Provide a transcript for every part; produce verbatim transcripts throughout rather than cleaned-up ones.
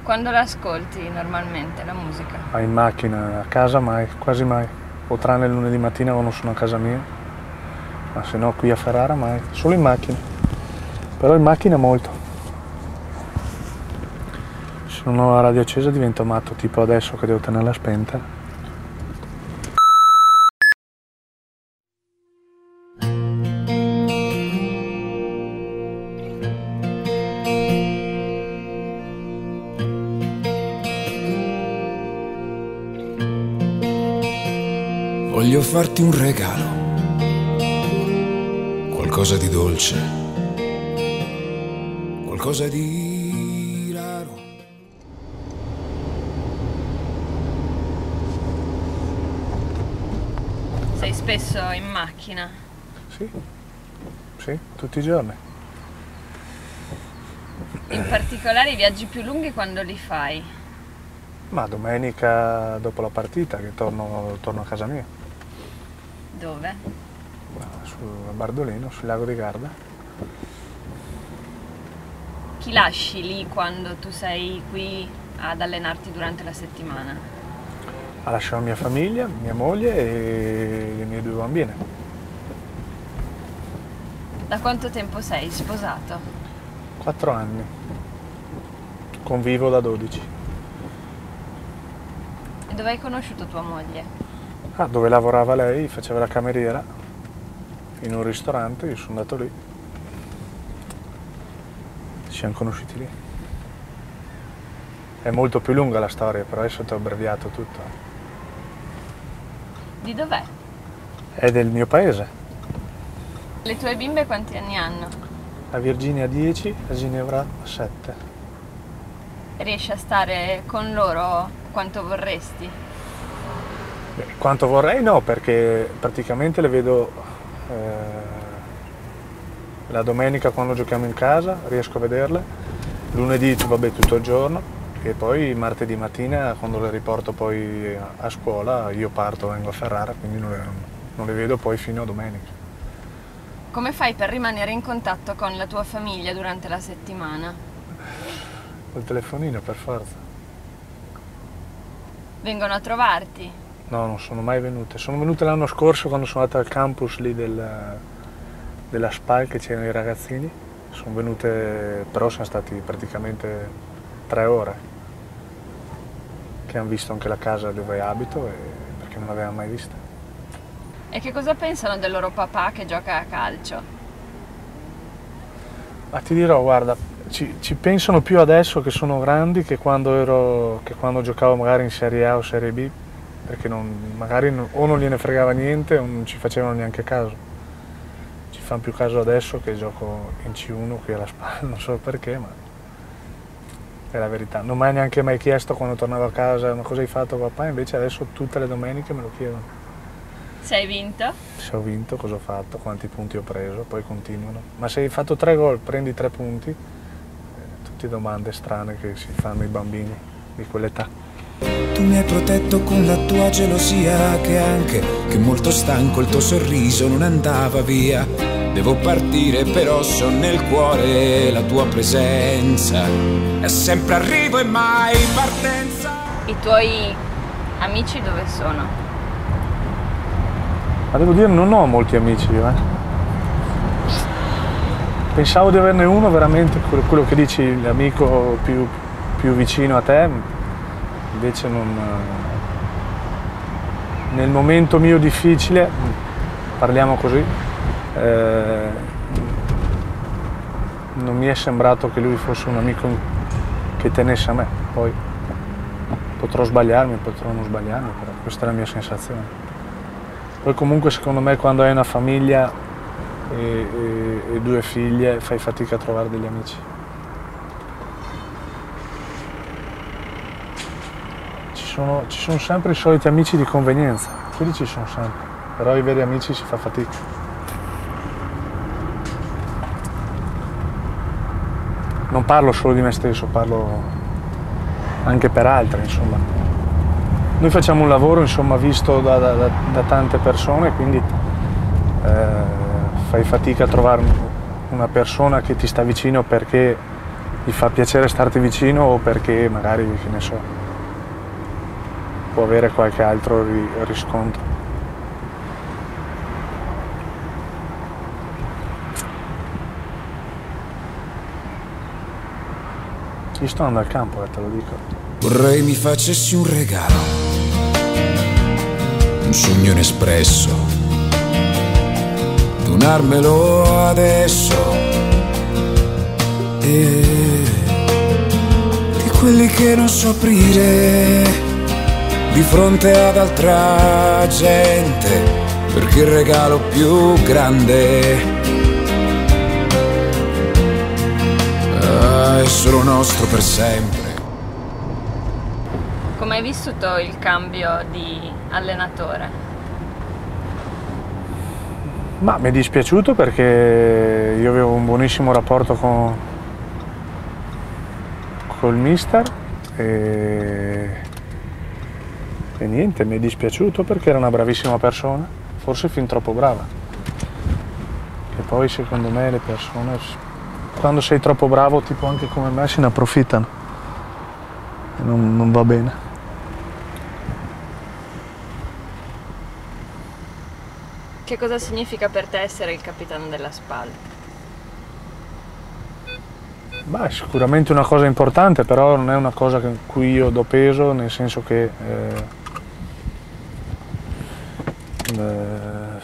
Quando l'ascolti normalmente la musica? Ma in macchina, a casa mai, quasi mai. O tranne il lunedì mattina quando sono a casa mia. Ma se no qui a Ferrara mai, solo in macchina. Però in macchina molto. Se non ho la radio accesa divento matto, tipo adesso che devo tenerla spenta. Voglio farti un regalo, qualcosa di dolce, qualcosa di raro. Sei spesso in macchina? Sì, sì, tutti i giorni. In particolare i viaggi più lunghi quando li fai? Ma domenica dopo la partita che torno, torno a casa mia. Dove? A Bardolino, sul lago di Garda. Chi lasci lì quando tu sei qui ad allenarti durante la settimana? Lascio la mia famiglia, mia moglie e le mie due bambine. Da quanto tempo sei sposato? Quattro anni. Convivo da dodici. E dove hai conosciuto tua moglie? Ah, dove lavorava lei, faceva la cameriera in un ristorante, io sono andato lì. Ci siamo conosciuti lì. È molto più lunga la storia, però adesso ti ho abbreviato tutto. Di dov'è? È del mio paese. Le tue bimbe quanti anni hanno? La Virginia dieci, la Ginevra sette. Riesci a stare con loro quanto vorresti? Beh, quanto vorrei no, perché praticamente le vedo eh, la domenica quando giochiamo in casa, riesco a vederle, lunedì vabbè tutto il giorno e poi martedì mattina quando le riporto poi a, a scuola io parto, vengo a Ferrara, quindi non le, non le vedo poi fino a domenica. Come fai per rimanere in contatto con la tua famiglia durante la settimana? Col telefonino per forza. Vengono a trovarti? No, non sono mai venute. Sono venute l'anno scorso quando sono andato al campus lì del, della SPAL che c'erano i ragazzini. Sono venute, però sono stati praticamente tre ore. Che hanno visto anche la casa dove abito e, perché non l'avevano mai vista. E che cosa pensano del loro papà che gioca a calcio? Ma ti dirò, guarda, ci, ci pensano più adesso che sono grandi che quando, ero, che quando giocavo magari in Serie A o Serie B. Perché non, magari non, o non gliene fregava niente o non ci facevano neanche caso. Ci fanno più caso adesso che gioco in C uno qui alla spalla, non so perché, ma è la verità. Non mi hai neanche mai chiesto quando tornavo a casa ma cosa hai fatto papà, invece adesso tutte le domeniche me lo chiedono. Se hai vinto? Se ho vinto, cosa ho fatto, quanti punti ho preso, poi continuano. Ma se hai fatto tre gol, prendi tre punti, eh, tutte domande strane che si fanno i bambini di quell'età. Tu mi hai protetto con la tua gelosia, che anche, che molto stanco il tuo sorriso non andava via. Devo partire però so nel cuore la tua presenza. È sempre arrivo e mai partenza. I tuoi amici dove sono? Ma devo dire non ho molti amici io, eh. Pensavo di averne uno veramente, quello che dici, l'amico più, più vicino a te. Invece non, nel momento mio difficile, parliamo così, eh, non mi è sembrato che lui fosse un amico che tenesse a me. Poi potrò sbagliarmi, potrò non sbagliarmi, però questa è la mia sensazione. Poi comunque secondo me quando hai una famiglia e, e, e due figlie fai fatica a trovare degli amici. Ci sono, ci sono sempre i soliti amici di convenienza, quelli ci sono sempre, però i veri amici si fa fatica. Non parlo solo di me stesso, parlo anche per altri, insomma. Noi facciamo un lavoro, insomma, visto da, da, da tante persone, quindi eh, fai fatica a trovare una persona che ti sta vicino perché gli fa piacere starti vicino o perché magari, che ne so, può avere qualche altro ri- riscontro. Io sto andando al campo, eh, te lo dico. Vorrei mi facessi un regalo, un sogno inespresso, donarmelo adesso, e di quelli che non so aprire di fronte ad altra gente, perché il regalo più grande è solo nostro per sempre. Come hai vissuto il cambio di allenatore? Ma mi è dispiaciuto perché io avevo un buonissimo rapporto con col mister e, e niente, mi è dispiaciuto perché era una bravissima persona, forse fin troppo brava. E poi secondo me le persone, quando sei troppo bravo, tipo anche come me, se ne approfittano e non, non va bene. Che cosa significa per te essere il capitano della SPAL? Beh, sicuramente una cosa importante, però non è una cosa in cui io do peso, nel senso che eh, eh,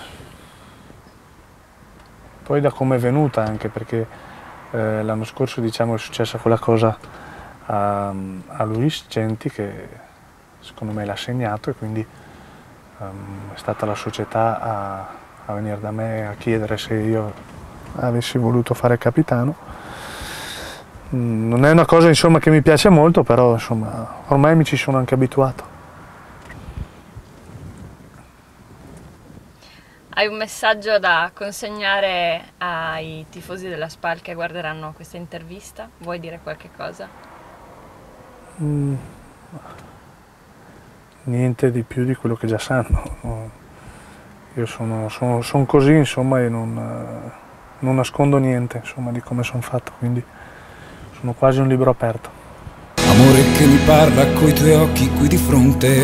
poi da come è venuta, anche perché eh, l'anno scorso, diciamo, è successa quella cosa a, a Luis Genti che secondo me l'ha segnato, e quindi um, è stata la società a, a venire da me a chiedere se io avessi voluto fare capitano. Non è una cosa, insomma, che mi piace molto, però insomma ormai mi ci sono anche abituato. Hai un messaggio da consegnare ai tifosi della SPAL che guarderanno questa intervista? Vuoi dire qualche cosa? Mm, niente di più di quello che già sanno. Io sono, sono, sono così, insomma, e non, non nascondo niente, insomma, di come sono fatto, quindi sono quasi un libro aperto. Amore che mi parla coi tuoi occhi qui di fronte.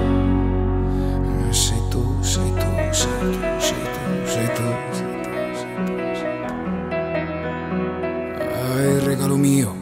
Sei tu, sei tu, sei tu, sei tu, sei tu, sei tu, sei tu. Ah, il regalo mio